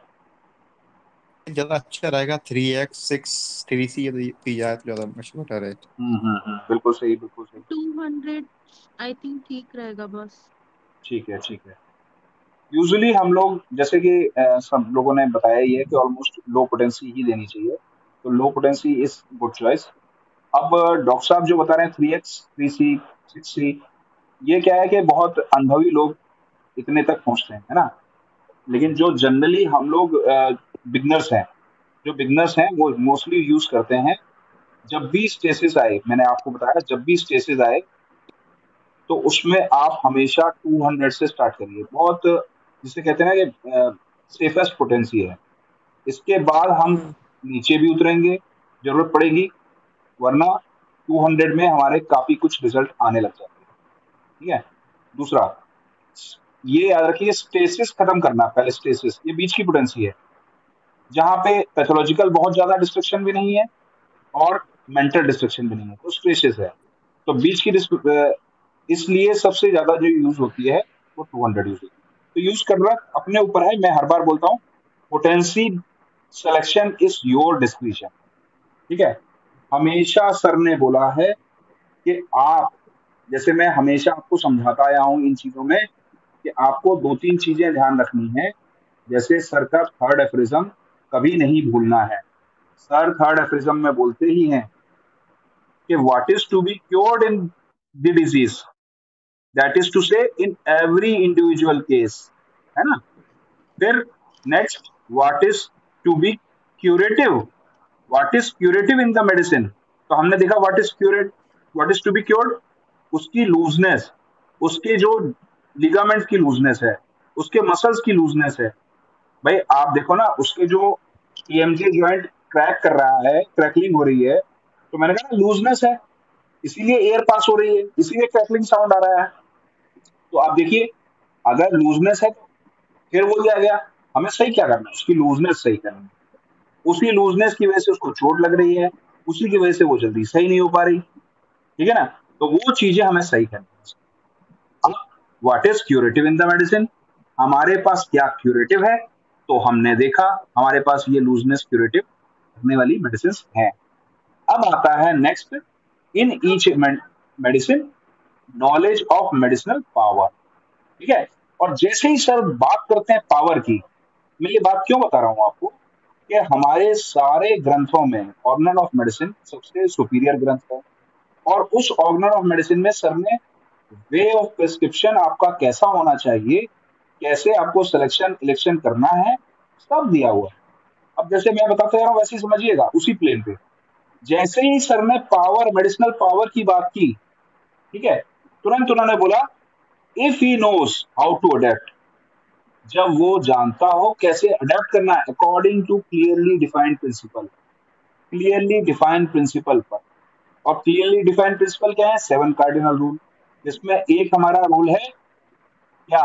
ज्यादा अच्छा रहेगा 3x6 3C ये पी जाए तो ज्यादा मच बेटर है। बिल्कुल सही, बिल्कुल सही। 200 आई थिंक ठीक रहेगा बस। ठीक है, ठीक है। यूजुअली हम लोग जैसे कि सब लोगों ने बताया ही है कि ऑलमोस्ट लो पोटेंसी ही देनी चाहिए, तो low potency is good choice. अब डॉक्टर साहब जो बता रहे हैं 3x 3C 6C, ये क्या है कि बहुत अनुभवी लोग इतने तक पहुंचते हैं, है ना। लेकिन जो जनरली हम लोग बिगनर्स हैं, जो बिगनर्स हैं वो मोस्टली यूज करते हैं, जब भी स्टेसिस आए, मैंने आपको बताया जब भी स्टेसिस आए तो उसमें आप हमेशा 200 से स्टार्ट करिए, बहुत जिसे कहते हैं ना कि सेफेस्ट पोटेंसी है। इसके बाद हम हम्म, नीचे भी उतरेंगे, जरूरत पड़ेगी, वरना 200 में हमारे काफी कुछ रिजल्ट आने लग जाते हैं। ठीक है, दूसरा ये याद रखिए, स्टेसिस खत्म करना, पहले स्टेसिस ये बीच की पोटेंसी है, जहां पे पैथोलॉजिकल बहुत ज्यादा डिस्ट्रक्शन भी नहीं है और मेंटल डिस्ट्रक्शन भी नहीं है, तो स्टेसिस है। तो बीच की इसलिए सबसे ज्यादा जो यूज होती है वो 200 यूज होती है। तो यूज करना अपने ऊपर है, मैं हर बार बोलता हूँ, potency selection is your description. ठीक है, हमेशा सर ने बोला है कि आप, जैसे मैं हमेशा आपको समझाता आया हूं इन चीजों में, कि आपको दो तीन चीजें ध्यान रखनी है। जैसे सर का थर्ड एफरिज्म कभी नहीं भूलना है। सर थर्ड एफरिज्म में बोलते ही हैं कि what is to be cured in the disease, that is to say in every individual case, है ना। फिर next, what is to be curative, what is curative in the medicine. तो हमने देखा what is curate, what is to be cured, उसकी looseness, उसके जो ligament की लूजनेस है, उसके मसल्स की लूजनेस है। भाई आप देखो ना, उसके जो टीएमजे ज्वाइंट क्रैक कर रहा है, क्रैकलिंग हो रही है, तो मैंने कहा ना लूजनेस है, इसीलिए एयर पास हो रही है, इसीलिए क्रैकलिंग साउंड आ रहा है। तो आप देखिए, अगर लूजनेस है तो फिर वही आ गया, हमें सही क्या करना है, उसकी लूजनेस सही करनी है। उसी लूजनेस की वजह से उसको चोट लग रही है, उसी की वजह से वो जल्दी सही नहीं हो पा रही। ठीक है ना, तो वो चीजें हमें सही करनी है। अब what is curative in the medicine, हमारे पास क्या क्यूरेटिव है, तो हमने देखा हमारे पास ये लूजनेस क्यूरेटिव करने वाली मेडिसिन है। अब आता है next, in each medicine knowledge of medicinal power. ठीक है, और जैसे ही सर बात करते हैं पावर की, मैं ये बात क्यों बता रहा हूँ आपको कि हमारे सारे ग्रंथों में ऑर्गन ऑफ मेडिसिन सबसे सुपीरियर ग्रंथ है, और उस ऑर्गन ऑफ मेडिसिन में सर ने वे ऑफ प्रिस्क्रिप्शन आपका कैसा होना चाहिए, कैसे आपको सिलेक्शन इलेक्शन करना है, सब दिया हुआ है। अब जैसे मैं बताता जा रहा हूँ वैसे ही समझिएगा उसी प्लेन पे। जैसे ही सर ने पावर, मेडिसिनल पावर की बात की, ठीक है, तुरंत उन्होंने बोला if he knows how to adapt, जब वो जानता हो कैसे अडेप्ट करना है according to clearly defined principle. Clearly defined principle पर, और क्लियरली डिफाइंड प्रिंसिपल क्या है? 7 कार्डिनल रूल, जिसमें एक हमारा रूल है क्या?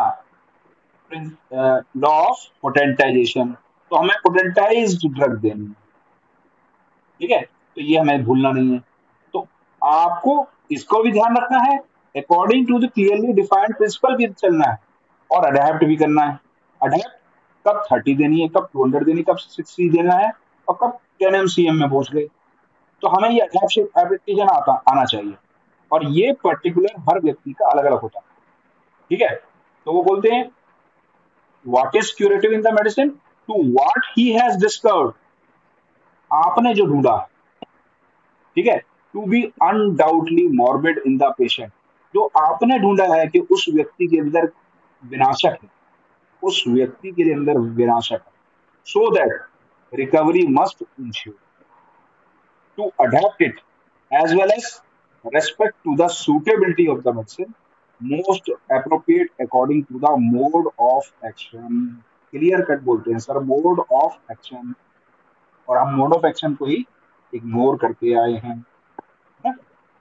Law of potentization. तो हमें पोटेंटाइज्ड ड्रग देनी है, ठीक है, तो ये हमें भूलना नहीं है। तो आपको इसको भी ध्यान रखना है, according to the clearly defined principle भी चलना है, और अडेप्ट भी करना है। अडेप्ट कब 30 देनी है, कब 200 देनी, कब 60 देना है, और कब 10 MCM में पहुंच गए। तो हमें ये एडेप्टेशन आना चाहिए, और ये पर्टिकुलर हर व्यक्ति का अलग अलग होता है। ठीक है, तो वो बोलते हैं what is curative in the medicine, to what he has discovered, आपने जो ढूंढा, ठीक है, to be undoubtedly morbid in the patient, जो आपने ढूंढा है कि उस व्यक्ति के अंदर विनाशक है, उस व्यक्ति के अंदर विनाशक है, so that recovery must ensure, to adapt it as well as respect to the suitability of the medicine most appropriate according to the mode of action। Clear cut बोलते हैं सर, मोड ऑफ एक्शन, और हम mode of action को ही ignore करते आए हैं ना?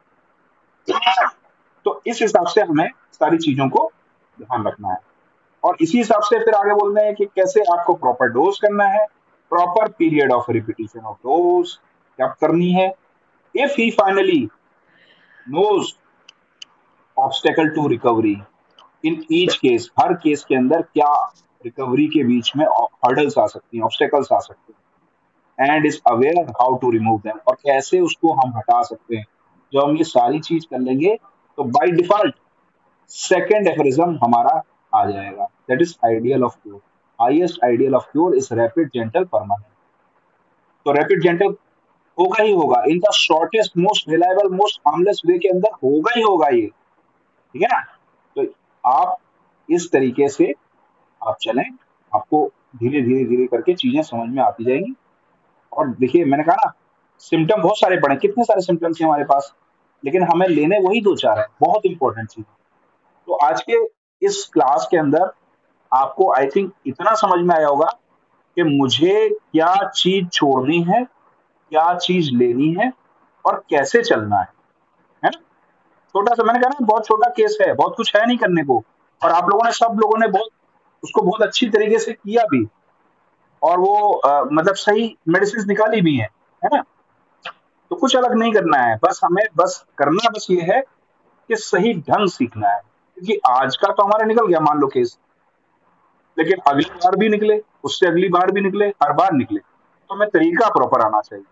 तो इस हिसाब से हमें सारी चीजों को ध्यान रखना है, और इसी हिसाब से फिर आगे बोलते हैं कि कैसे आपको प्रॉपर डोज करना है, proper period of repetition of dose कब करनी है। If he finally knows obstacle to recovery, in each case, हर केस के अंदर क्या रिकवरी के बीच में हर्डल्स आ सकती हैं, ऑब्स्टेकल्स आ सकते हैं, and is aware how to remove them, और कैसे उसको हम हटा सकते हैं। जब हम ये सारी चीज कर लेंगे तो बाय डिफॉल्ट सेकेंड एफरिज्म हमारा आ जाएगा, that is ideal of cure. Highest ideal of cure is rapid gentle permanent. तो रैपिड जेंटल होगा ही होगा, in the shortest most reliable most harmless way के अंदर होगा ही होगा ये, ठीक है ना? तो आप इस तरीके से आप चलें, आपको धीरे धीरे धीरे करके चीजें समझ में आती जाएंगी। और देखिए मैंने कहा ना, सिम्टम बहुत सारे पड़े, कितने सारे सिम्टम्स हैं हमारे पास, लेकिन हमें लेने वही 2-4 है, बहुत इंपॉर्टेंट चीज। तो आज के इस क्लास के अंदर आपको आई थिंक इतना समझ में आया होगा कि मुझे क्या चीज छोड़नी है, क्या चीज लेनी है, और कैसे चलना है ना? छोटा सा, मैंने कहा ना बहुत छोटा केस है, बहुत कुछ है नहीं करने को, और आप लोगों ने, सब लोगों ने बहुत उसको बहुत अच्छी तरीके से किया भी, और वो मतलब सही मेडिसिन निकाली भी है ना? तो कुछ अलग नहीं करना है, बस हमें बस करना बस ये है कि सही ढंग सीखना है, क्योंकि आज का तो हमारा निकल गया मान लो केस, लेकिन अगली बार भी निकले, उससे अगली बार भी निकले, हर बार निकले, तो हमें तरीका प्रॉपर आना चाहिए।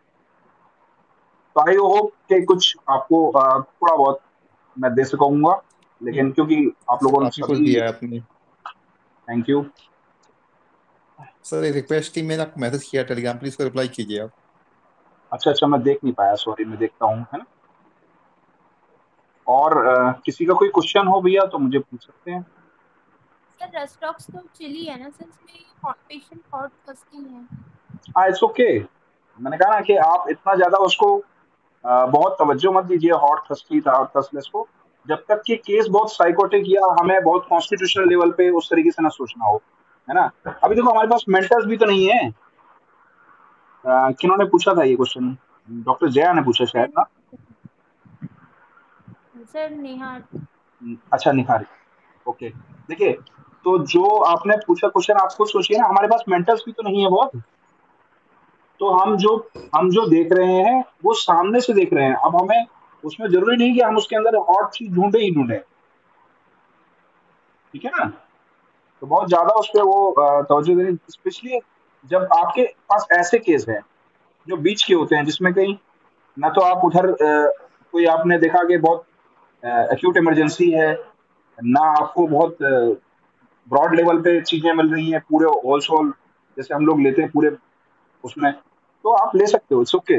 तो आई होप कि कुछ आपको थोड़ा बहुत मैं दे सकूंगा, लेकिन क्योंकि आप लोगों ने काफी कुछ सभी, दिया है आपने थैंक यू सर। एक रिक्वेस्ट थी, मैंने आपको मैसेज किया टेलीग्राम, प्लीज को रिप्लाई कीजिए आप। अच्छा, मैं देख नहीं पाया, सॉरी, मैं देखता हूँ, है ना? और किसी का कोई क्वेश्चन हो भैया तो मुझे पूछ सकते हैं। सर रेस्टॉक्स तो चिली है ना, सर इसमें पेशेंट हॉट फस्टिंग है। हाँ, इट्स ओके। मैंने कहा ना कि आप इतना ज्यादा उसको बहुत तवज्जो मत दीजिए हॉट थर्स्टी थर्स्टलेस को, जब तक कि केस बहुत साइकोटिक या हमें बहुत कॉन्स्टिट्यूशनल लेवल पे उस तरीके से ना सोचना हो, है ना? अभी देखो हमारे पास मेंटर्स भी तो नहीं है। किन्होंने पूछा था ये क्वेश्चन? डॉक्टर जया ने पूछा शायद ना? सर निहार। अच्छा, निखारी, ओके। देखिए, तो जो आपने पूछा क्वेश्चन, आप खुद सोचिए ना, हमारे पास मेंटर्स भी तो नहीं है बहुत, तो हम जो देख रहे हैं वो सामने से देख रहे हैं। अब हमें उसमें जरूरी नहीं कि हम उसके अंदर हॉट चीज ढूंढे ही ढूंढे, ठीक है ना? तो बहुत ज्यादा उस पर वो तवज्जो देनी, स्पेशली जब आपके पास ऐसे केस हैं जो बीच के होते हैं, जिसमें कहीं ना तो आप उधर कोई आपने देखा कि बहुत एक्यूट इमरजेंसी है, ना आपको बहुत ब्रॉड लेवल पे चीजें मिल रही हैं पूरे होल सोल जैसे हम लोग लेते हैं पूरे उसमें, तो आप ले सकते हो, इट्स ओके।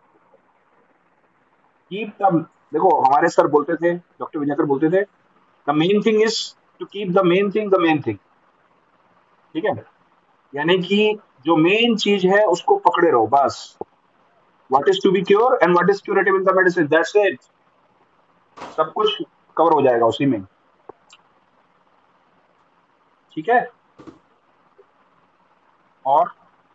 कीप द, देखो हमारे सर बोलते थे, डॉक्टर विजयकर बोलते थे, the main thing is to keep the main thing the main thing. ठीक है, यानी कि जो मेन चीज है उसको पकड़े रहो बस। What is to be cure and what is curative in the medicine, that's it. सब कुछ कवर हो जाएगा उसी में। ठीक है, और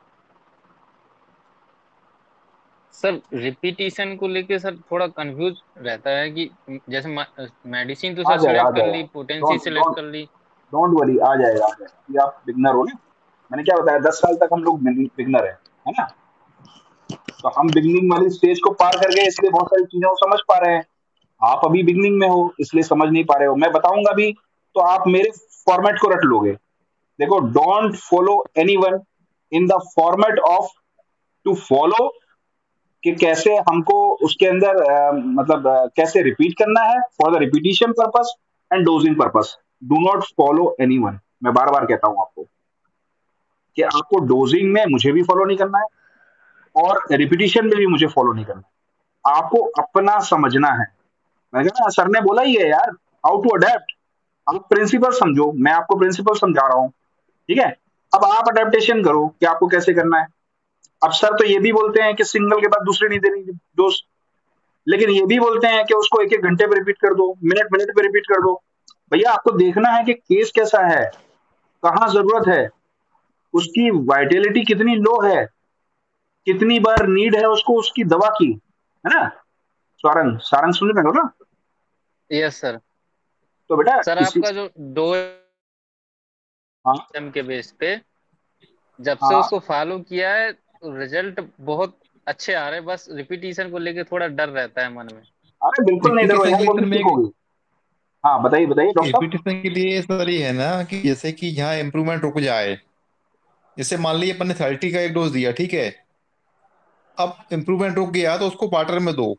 सर रिपीटिशन को लेके सर थोड़ा कंफ्यूज रहता है कि जैसे मेडिसिन तो आ सर जाएगा, आ सिलेक्ट कर जाएगा। ली, पोटेंसी डोंट सिलेक्ट डोंट कर ली। डोंट वरी, आ जाएगा, आ जाएगा। ये आप बिगनर हो ना, मैंने क्या बताया, 10 साल तक हम लोग बिगनर है ना। तो हम बिगनिंग वाली स्टेज को पार कर गए, इसलिए बहुत सारी चीजें को समझ पा रहे हैं। आप अभी बिगनिंग में हो इसलिए समझ नहीं पा रहे हो, मैं बताऊंगा भी तो आप मेरे फॉर्मेट को रट लोगे। देखो, don't follow anyone in the format of to follow, कि कैसे हमको उसके अंदर मतलब कैसे रिपीट करना है for the repetition purpose and dosing purpose. Do not follow anyone. मैं बार बार कहता हूं आपको कि आपको डोजिंग में मुझे भी फॉलो नहीं करना है और रिपीटिशन में भी मुझे फॉलो नहीं करना है। आपको अपना समझना है। मैं कह रहा सर ने बोला ही है यार, हाउ टू अडेप्ट। आप प्रिंसिपल समझो, मैं आपको प्रिंसिपल समझा रहा हूँ। ठीक है, अब आप अडेप्टेशन करो कि आपको कैसे करना है। अब सर तो ये भी बोलते हैं कि सिंगल के बाद दूसरी नहीं देनी डोज, लेकिन ये भी बोलते हैं कि उसको एक एक घंटे पे रिपीट कर दो, मिनट मिनट पे रिपीट कर दो। भैया आपको देखना है कि केस कैसा है, कहाँ जरूरत है, उसकी वाइटेलिटी कितनी लो है, कितनी बार नीड है उसको उसकी दवा की, है ना। सारंग सारंग सुन रहे हो ना। Yes sir. तो बेटा सर इसी, आपका जो 2 हाँ एम के बेस पे जब से हाँ, उसको फॉलो किया है रिजल्ट बहुत अच्छे आ रहे हैं, बस रिपीटिशन को लेके थोड़ा डर रहता है मन में। अरे बिल्कुल नहीं डरो रिपीटेशन यार, के वो लिए भी सर ठीक मैं होगी। हाँ बताइए बताइए डॉक्टर साहब। रिपीटेशन के लिए सर ये है ना कि जैसे कि यहाँ इम्प्रूवमेंट रुक जाए। जैसे मान लीजिए अपन ने 30 का एक डोज दिया, ठीक है, अब इम्प्रूवमेंट रुक गया तो उसको क्वार्टर में दो,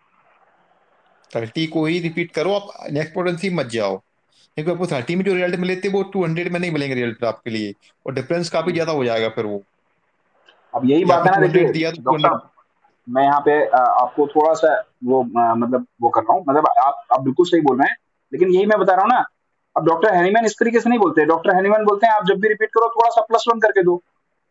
30 को ही रिपीट करो, आप नेक्स्ट पोटेंसी मत जाओ, क्योंकि आपको 30 में जो रिजल्ट मिले थे वो 200 में नहीं मिलेंगे रिजल्ट आपके लिए, और डिफरेंस काफी ज्यादा हो जाएगा फिर वो, अब यही कि बात आपने है ना, 200 देखिए दिया तो डॉक्टर 200। साहब, मैं यहाँ पे आपको थोड़ा सा वो मतलब वो कर रहा हूँ, मतलब आप बिल्कुल सही बोल रहे हैं, लेकिन यही मैं बता रहा हूँ ना। अब डॉक्टर हैनीमैन इस तरीके से नहीं बोलते। डॉक्टर हैनीमैन बोलते हैं आप जब भी रिपीट करो थोड़ा सा +1 करके दो।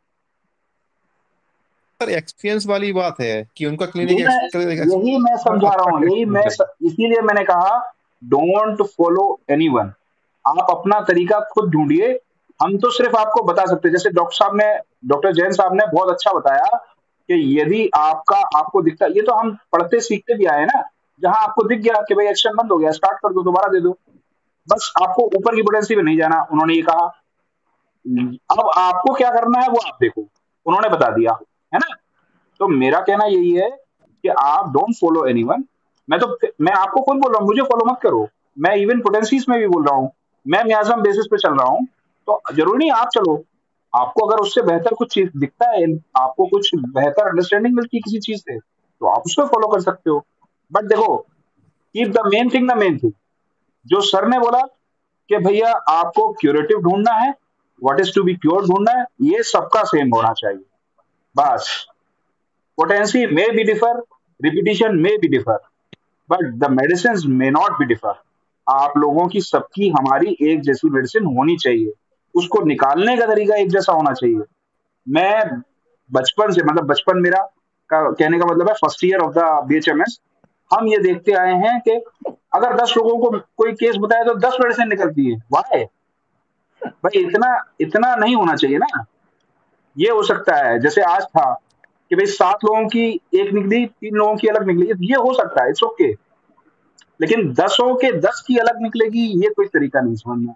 सर एक्सपीरियंस वाली बात है कि उनका क्लिनिक यही मैं यही मैं समझा रहा हूँ, अच्छा यही मैं एक्सपीरियंस है। इसीलिए मैंने कहा डोंट फॉलो एनीवन। आप अपना तरीका खुद ढूंढिए। हम तो सिर्फ आपको बता सकते हैं, जैसे डॉक्टर जैन साहब ने बहुत अच्छा बताया कि यदि आपको दिखता, ये तो हम पढ़ते सीखते भी आए ना, जहां आपको दिख गया कि भाई एक्शन बंद हो गया, स्टार्ट कर दो, दोबारा दे दो। बस आपको ऊपर की पोटेंसी में नहीं जाना, उन्होंने ये कहा। अब आपको क्या करना है वो आप देखो, उन्होंने बता दिया, है ना। तो मेरा कहना यही है कि आप डोंट फॉलो एनीवन। मैं आपको खुद बोल रहा हूँ, मुझे फॉलो मत करो। मैं इवन पोटेंसीज में भी बोल रहा हूँ, मैं मियाजम बेसिस पे चल रहा हूँ। तो जरूरी नहीं आप चलो, आपको अगर उससे बेहतर कुछ चीज दिखता है, आपको कुछ बेहतर अंडरस्टैंडिंग मिलती है किसी चीज से, तो आप उसको फॉलो कर सकते हो। बट देखो, कीप द मेन थिंग जो सर ने बोला कि भैया आपको क्यूरेटिव ढूंढना है, what is to be cure ढूंढना है, ये सबका सेम होना चाहिए बस। Potency may be differ, repetition may be differ, but the medicines may not be differ. आप लोगों की सबकी हमारी एक जैसी मेडिसिन होनी चाहिए, उसको निकालने का तरीका एक जैसा होना चाहिए। मैं बचपन से, मतलब बचपन मेरा का कहने का मतलब है first year of the BHMS, हम ये देखते आए हैं कि अगर 10 लोगों को कोई केस बताया तो 10 मेडिसिन निकलती है। वाई भाई, इतना इतना नहीं होना चाहिए ना। ये हो सकता है जैसे आज था कि भाई 7 लोगों की एक निकली, 3 लोगों की अलग निकली, ये हो सकता है, इट्स ओके। लेकिन 10 के 10 की अलग निकलेगी, ये कोई तरीका नहीं समझना।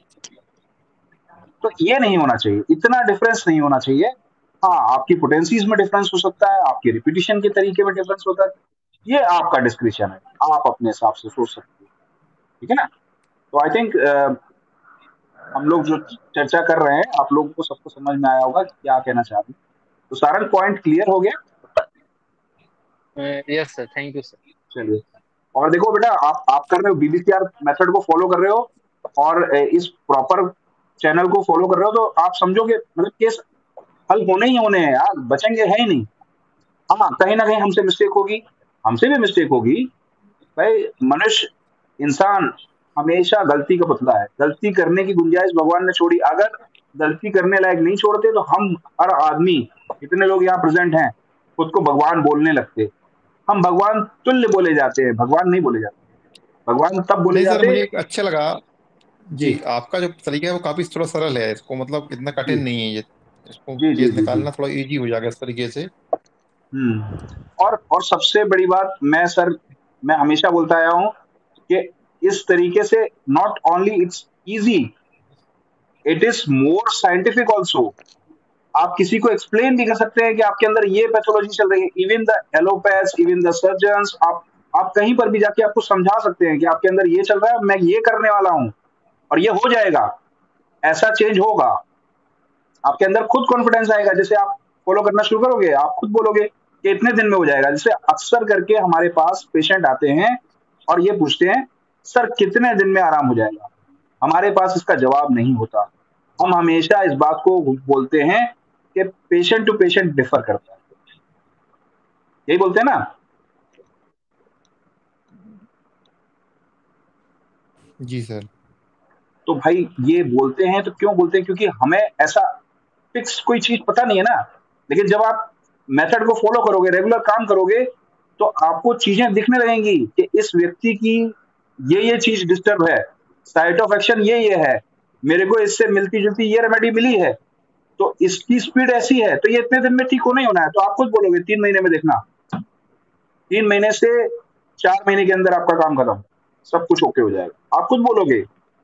तो ये नहीं होना चाहिए, इतना डिफरेंस नहीं होना चाहिए। हाँ, आपकी पोटेंसीज में डिफरेंस हो सकता है, आपकी रिपीटिशन के तरीके में डिफरेंस होता है, ये आपका डिस्क्रिप्शन है, आप अपने हिसाब से सोच सकते हो। ठीक है ना। तो आई थिंक हम लोग जो चर्चा कर रहे हैं आप लोगों को सबको समझ में आया होगा कि क्या कहना चाह रहे हैं। तो सारंग पॉइंट क्लियर हो गया? Yes sir, thank you sir. चलिए, और देखो बेटा, आप कर रहे हो बीबीसीआर मेथड को फॉलो कर रहे हो और इस प्रॉपर चैनल को फॉलो कर रहे हो, तो आप समझोगे मतलब केस हल होने ही होने हैं यार, बचेंगे है ही नहीं। हाँ, कहीं ना कहीं हमसे मिस्टेक होगी, हमसे भी मिस्टेक होगी भाई। मनुष्य, इंसान हमेशा गलती का पुतला है, गलती करने की गुंजाइश भगवान ने छोड़ी। अगर गलती करने लायक नहीं छोड़ते तो हम हर आदमी, जितने लोग यहाँ प्रेजेंट हैं, खुद को भगवान बोलने लगते। हम भगवान तुल्य बोले जाते हैं, भगवान नहीं बोले जाते। भगवान तब बोले नहीं सर, जाते। मुझे एक अच्छा लगा जी जी, आपका जो तरीका है वो काफी थोड़ा सरल है, इसको मतलब इतना जी कठिन नहीं है ये, इसको जी जी केस जी जी। निकालना थोड़ा इजी हो जाएगा इस तरीके से। और सबसे बड़ी बात, मैं हमेशा बोलता आया हूँ कि इस तरीके से not only it's easy, it is more scientific also. आप किसी को एक्सप्लेन भी कर सकते हैं कि आपके अंदर ये पैथोलॉजी चल रही है। Even the allopaths, even the surgeons, आप कहीं पर भी जाके आपको समझा सकते हैं कि आपके अंदर ये चल रहा है, मैं ये करने वाला हूँ और ये हो जाएगा, ऐसा चेंज होगा। आपके अंदर खुद कॉन्फिडेंस आएगा। जैसे आप फॉलो करना शुरू करोगे, आप खुद बोलोगे कि इतने दिन में हो जाएगा। जैसे अक्सर करके हमारे पास पेशेंट आते हैं और ये पूछते हैं, सर कितने दिन में आराम हो जाएगा? हमारे पास इसका जवाब नहीं होता। हम हमेशा इस बात को बोलते हैं कि पेशेंट टू पेशेंट डिफर करता है, यही बोलते हैं ना। जी सर। तो भाई ये बोलते हैं तो क्यों बोलते हैं? क्योंकि हमें ऐसा फिक्स कोई चीज पता नहीं है ना। लेकिन जब आप मेथड को फॉलो करोगे, रेगुलर काम करोगे, तो आपको चीजें दिखने लगेंगी कि इस व्यक्ति की ये चीज डिस्टर्ब है, साइट ऑफ एक्शन ये है, मेरे को इससे मिलती जुलती ये रेमेडी मिली है, तो इसकी स्पीड ऐसी है, तो ये इतने दिन में ठीक होना ही होना है। तो आप खुद बोलोगे 3 महीने में देखना, 3 महीने से 4 महीने के अंदर आपका काम खत्म, सब कुछ ओके हो जाएगा, आप खुद बोलोगे।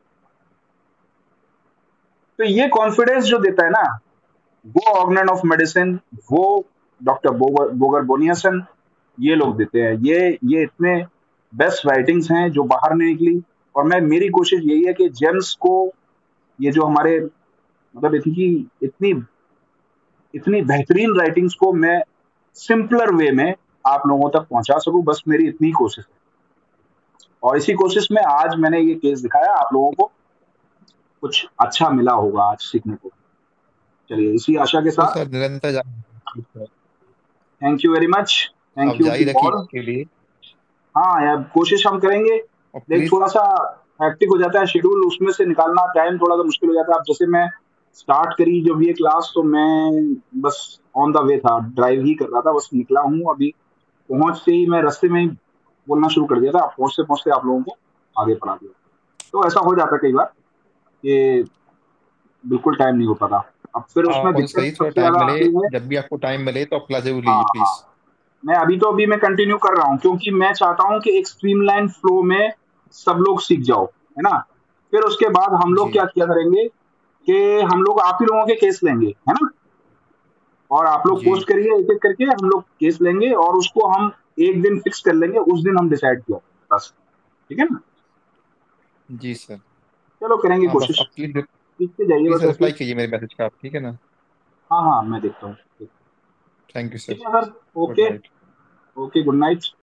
तो ये कॉन्फिडेंस जो देता है ना, वो ऑर्गेनाइज ऑफ मेडिसिन, वो डॉक्टर बोगर बोनियसन, ये लोग देते हैं। ये इतने बेस्ट राइटिंग्स हैं जो बाहर नहीं निकली। और मेरी कोशिश यही है कि जेम्स को, ये जो हमारे मतलब इतनी इतनी इतनी बेहतरीन राइटिंग्स को मैं सिंपलर वे में आप लोगों तक पहुंचा सकूं, बस मेरी इतनी कोशिश है। और इसी कोशिश में आज मैंने ये केस दिखाया, आप लोगों को कुछ अच्छा मिला होगा आज सीखने को। चलिए, इसी आशा के तो साथ सर निरंतर जारी thank you very much, thank आप यू जारी टू रखिए ऑल। इसके लिए, हाँ यार, कोशिश हम करेंगे। और लेकिन प्लीज थोड़ा सा हैक्टिक हो जाता है शेड्यूल, उसमें से निकालना टाइम थोड़ा सा मुश्किल हो जाता है। अब जैसे मैं स्टार्ट करी जब ये क्लास, तो मैं बस ऑन द वे था, ड्राइव ही कर रहा था, बस निकला हूँ अभी। पहुंचते ही मैं रास्ते में ही बोलना शुरू कर दिया था, पहुंचते पहुंचते आप लोगों को आगे पढ़ा दिया। तो ऐसा हो जाता है कई बार कि बिल्कुल टाइम नहीं हो पाता। अब फिर हाँ, उसमें कोशिश दिक्कत करिए थोड़ा सबसे टाइम ज्यादा मिले, आती है। जब भी आपको टाइम मिले तो आप क्लासेस हाँ लीजिए हाँ, प्लीज। मैं मैं कंटिन्यू कर रहा हूँ क्योंकि मैं चाहता हूँ कि एक स्ट्रीमलाइन फ्लो में सब लोग सीख जाओ, है ना। फिर उसके बाद हम लोग जी क्या किया करेंगे कि हम लोग आप ही लोगों के केस लेंगे, है ना। और आप लोग जी पोस्ट करिए एक एक करके, हम लोग केस लेंगे और उसको हम एक दिन फिक्स कर लेंगे, उस दिन हम डिसाइड किया बस, ठीक है ना। जी सर। चलो करेंगे हाँ बस कोशिश, आप प्लीज सीखते जाइए प्लीज बस ऐसे ही। रिप्लाई कीजिए मेरे मैसेज का आप, ठीक है ना। हाँ हाँ, मैं देखता हूँ। थैंक यू ठीक सर। है sir, good okay. Night. Okay, good night.